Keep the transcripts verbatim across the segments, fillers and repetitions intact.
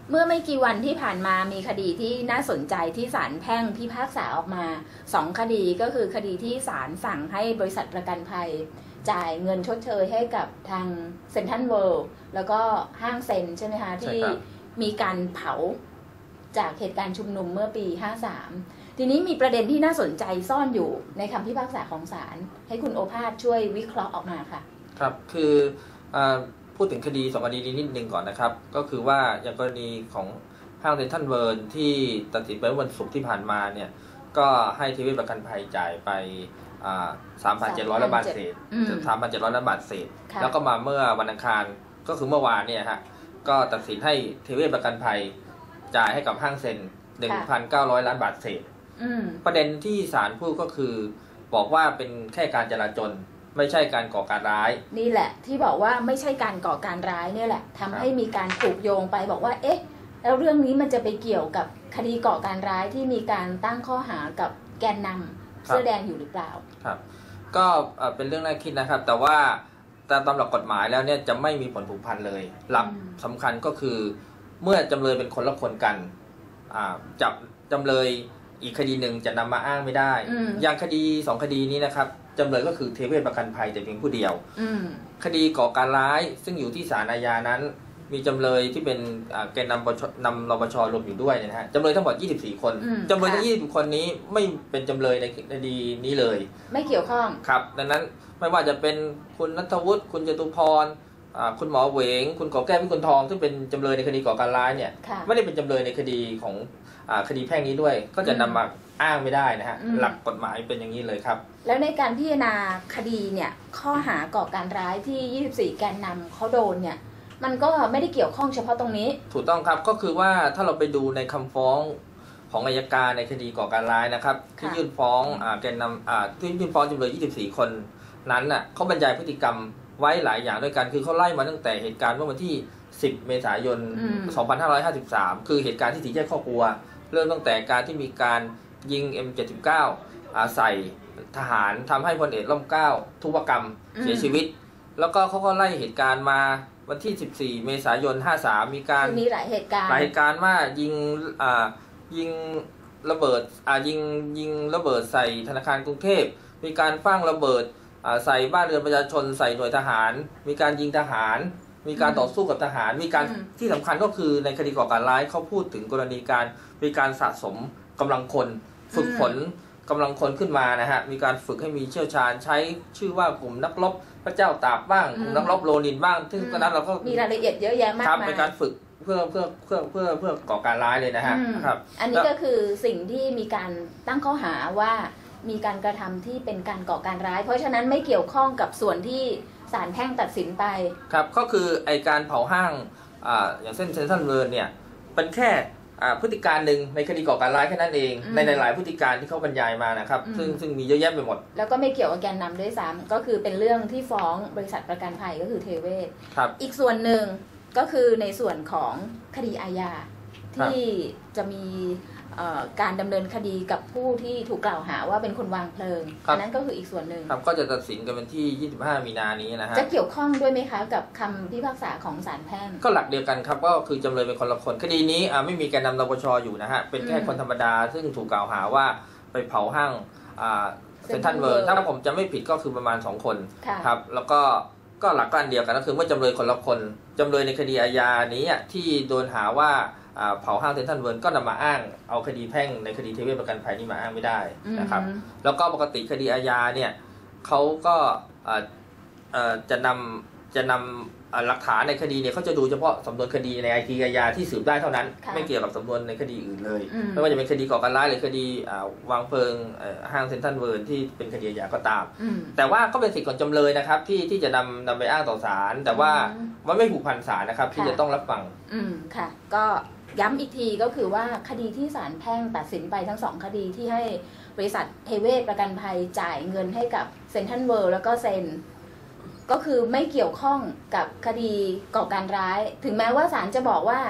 เมื่อไม่กี่วันที่ผ่านมามีคดีที่น่าสนใจที่ศาลแพ่งพิพากษาออกมาสองคดีก็คือคดีที่ศาลสั่งให้บริษัทประกันภัยจ่ายเงินชดเชยให้กับทางเซ็นทรัลเวิลด์แล้วก็ห้างเซ็นใช่ไหมคะที่มีการเผาจากเหตุการณ์ชุมนุมเมื่อปีห้าสามทีนี้มีประเด็นที่น่าสนใจซ่อนอยู่ในคำพิพากษาของศาลให้คุณโอภาสช่วยวิเคราะห์ออกมาค่ะครับคือพูดถึงคดีสองคดีนี้นิดนึงก่อนนะครับก็คือว่าอย่างกรณีของห้างเซ็นทรัลเวิลด์ที่ตัดสินไปวันศุกร์ที่ผ่านมาเนี่ยก็ให้เทเวศประกันภัยจ่ายไปสามพันเจ็ดร้อยล้านบาทเศษสามพันเจ็ดร้อยล้านบาทเศษแล้วก็มาเมื่อวันอังคารก็คือเมื่อวานเนี่ยฮะก็ตัดสินให้เทเวศประกันภัยจ่ายให้กับห้างเซ็นหนึ่งพันเก้าร้อยล้านบาทเศษประเด็นที่ศาลพูดก็คือบอกว่าเป็นแค่การจลาจลไม่ใช่การก่อการร้ายนี่แหละที่บอกว่าไม่ใช่การก่อการร้ายเนี่ยแหละทำให้มีการผูกโยงไปบอกว่าเอ๊ะแล้วเรื่องนี้มันจะไปเกี่ยวกับคดีก่อการร้ายที่มีการตั้งข้อหากับแกนนำเสื้อแดงอยู่หรือเปล่าครับก็เป็นเรื่องน่าคิดนะครับแต่ว่าตามตามหลักกฎหมายแล้วเนี่ยจะไม่มีผลผูกพันเลยหลักสำคัญก็คือเมื่อจำเลยเป็นคนละคนกันจับจำเลยอีกคดีหนึ่งจะนำมาอ้างไม่ได้อย่างคดีสองคดีนี้นะครับจำเลยก็คือเทเวศประกันภัยแต่เพียงผู้เดียวคดีก่อการร้ายซึ่งอยู่ที่ศาลอาญานั้นมีจำเลยที่เป็นแกนนำนำรปชรวมอยู่ด้วยนะฮะจำเลยทั้งหมดยี่สิบสี่คนจำเลยทั้งยี่สิบคนนี้ไม่เป็นจำเลยในคดีนี้เลยไม่เกี่ยวข้องครับดังนั้นไม่ว่าจะเป็นคุณณัฐวุฒิคุณจตุพรคุณหมอเหวงคุณก่อแก้วพิกุลทองซึ่งเป็นจำเลยในคดีก่อการร้ายเนี่ยไม่ได้เป็นจำเลยในคดีของคดีแพ่งนี้ด้วยก็จะนำมาอ้างไม่ได้นะฮะหลักกฎหมายเป็นอย่างนี้เลยครับแล้วในการพิจารณาคดีเนี่ยข้อหาก่อการร้ายที่ยี่สิบสี่แกนนำเขาโดนเนี่ยมันก็ไม่ได้เกี่ยวข้องเฉพาะตรงนี้ถูกต้องครับก็คือว่าถ้าเราไปดูในคำฟ้องของอัยการในคดีก่อการร้ายนะครับที่ยื่นฟ้องแกนนำที่ยื่นฟ้องจำเลยยี่สิบสี่คนนั้นน่ะเขาบรรยายพฤติกรรมไว้หลายอย่างด้วยกันคือเขาไล่มาตั้งแต่เหตุการณ์เมื่อวันที่สิบเมษายนสองพันห้าร้อยห้าสิบสามคือเหตุการณ์ที่สี่แยกครอบครัวเริ่มตั้งแต่การที่มีการยิง เอ็ม เจ็ดสิบเก้า ใส่ทหารทำให้พลเอกร่มเกล้าทุพกรรมเสียชีวิตแล้วก็เขาก็ไล่เหตุการณ์มาวันที่สิบสี่เมษายนห้าสามมีการมีหลายเหตุการณ์หลายเหตุการณ์ว่ายิงอ่ายิงระเบิดอ่ายิงยิงระเบิดใส่ธนาคารกรุงเทพมีการฝังระเบิดอ่าใส่บ้านเรือนประชาชนใส่หน่วยทหารมีการยิงทหารมีการต่อสู้กับทหารมีการที่สำคัญก็คือในคดีก่อการร้ายเขาพูดถึงกรณีการมีการสะสมกำลังคนฝึกฝนกำลังคนขึ้นมานะฮะมีการฝึกให้มีเชี่ยวชาญใช้ชื่อว่ากลุ่มนักรบพระเจ้าตากบ้างกลุ่มนักรบโลนินบ้างซึ่งตอนนั้นเราก็มีรายละเอียดเยอะแยะมากมายเป็นการฝึกเพื่อเพื่อเพื่อเพื่อเพื่อก่อการร้ายเลยนะฮะครับอันนี้ก็คือสิ่งที่มีการตั้งข้อหาว่ามีการกระทำที่เป็นการก่อการร้ายเพราะฉะนั้นไม่เกี่ยวข้องกับส่วนที่ศาลแพ่งตัดสินไปครับก็คือไอการเผาห้างอ่าอย่างเช่นเซ็นทรัลเวิลด์เนี่ยเป็นแค่พฤติการหนึ่งในคดีก่อการร้ายแค่นั้นเองในหลายๆพฤติการที่เขาบรรยายมานะครับซึ่งซึ่งมีเยอะแยะไปหมดแล้วก็ไม่เกี่ยวกับแกนนำด้วยซ้ำก็คือเป็นเรื่องที่ฟ้องบริษัทประกันภัยก็คือเทเวศอีกส่วนหนึ่งก็คือในส่วนของคดีอาญาที่จะมีการดำเนินคดีกับผู้ที่ถูกกล่าวหาว่าเป็นคนวางเพลิงอันนั้นก็คืออีกส่วนหนึ่งครับก็จะตัดสินกันวันที่ยี่สิบห้ามีนานี้นะฮะจะเกี่ยวข้องด้วยไหมคะกับคำพิพากษาของศาลแพ่งก็หลักเดียวกันครับก็คือจำเลยเป็นคนละคนคดีนี้ไม่มีแกนนำนปชอยู่นะฮะเป็นแค่คนธรรมดาซึ่งถูกกล่าวหาว่าไปเผาห้างเซ็นทรัลเวิลด์ถ้าผมจะไม่ผิดก็คือประมาณสองคนครับแล้วก็ก็หลักการเดียวกันก็คือเมื่อจำเลยคนละคนจำเลยในคดีอาญานี้ที่โดนหาว่าเผาห้างเซ็นทรัลเวิลด์ก็นำมาอ้างเอาคดีแพ่งในคดีเทเวศประกันภัยนี่มาอ้างไม่ได้นะครับแล้วก็ปกติคดีอาญาเนี่ยเขาก็จะนำจะนำหลักฐานในคดีเนี่ยเขาจะดูเฉพาะสำนวนคดีในไอทีอาญาที่สืบได้เท่านั้นไม่เกี่ยวกับสำนวนในคดีอื่นเลยไม่ว่าจะเป็นคดีก่อการร้ายหรือคดีวางเพลิงห้างเซ็นทรัลเวิลด์ที่เป็นคดีอาญาก็ตามแต่ว่าก็เป็นสิทธิ์ของจำเลยนะครับที่ที่จะนำนำไปอ้างต่อศาลแต่ว่ามันไม่ผูกพันศาลนะครับที่จะต้องรับฟังอืมค่ะก็ย้ำอีกทีก็คือว่าคดีที่ศาลแพ่งตัดสินไปทั้งสองคดีที่ให้บริษัทเทเวศประกันภัยจ่ายเงินให้กับเซ็นทรัลเวิลด์แล้วก็เซ็นก็คือไม่เกี่ยวข้องกับคดีก่อการร้ายถึงแม้ว่าศาลจะบอกว่า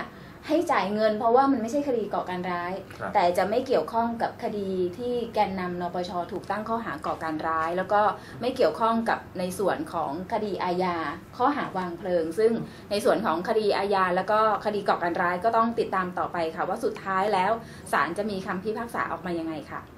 ให้จ่ายเงินเพราะว่ามันไม่ใช่คดีก่อการร้ายแต่จะไม่เกี่ยวข้องกับคดีที่แกนนำนปช.ถูกตั้งข้อหาก่อการร้ายแล้วก็ไม่เกี่ยวข้องกับในส่วนของคดีอาญาข้อหาวางเพลิงซึ่งในส่วนของคดีอาญาแล้วก็คดีก่อการร้ายก็ต้องติดตามต่อไปค่ะว่าสุดท้ายแล้วศาลจะมีคำพิพากษาออกมายังไงค่ะ